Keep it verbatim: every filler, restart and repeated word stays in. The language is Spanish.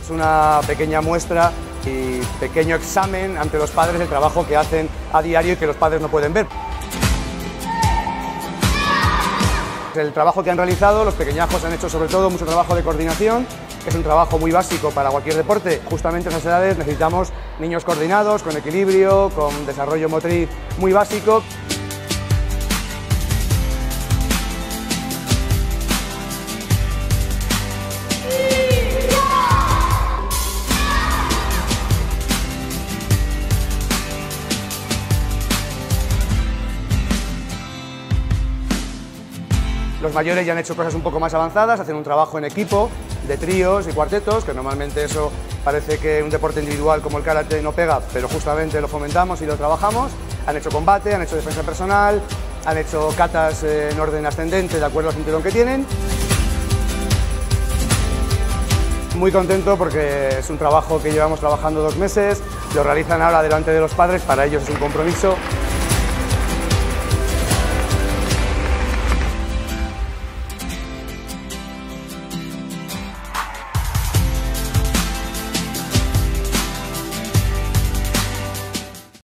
Es una pequeña muestra y pequeño examen ante los padres del trabajo que hacen a diario y que los padres no pueden ver. El trabajo que han realizado, los pequeñajos han hecho sobre todo mucho trabajo de coordinación, que es un trabajo muy básico para cualquier deporte. Justamente en esas edades necesitamos niños coordinados, con equilibrio, con desarrollo motriz muy básico. Los mayores ya han hecho cosas un poco más avanzadas, hacen un trabajo en equipo, de tríos y cuartetos, que normalmente eso parece que un deporte individual como el karate no pega, pero justamente lo fomentamos y lo trabajamos. Han hecho combate, han hecho defensa personal, han hecho katas en orden ascendente de acuerdo al cinturón que tienen. Muy contento porque es un trabajo que llevamos trabajando dos meses, lo realizan ahora delante de los padres, para ellos es un compromiso.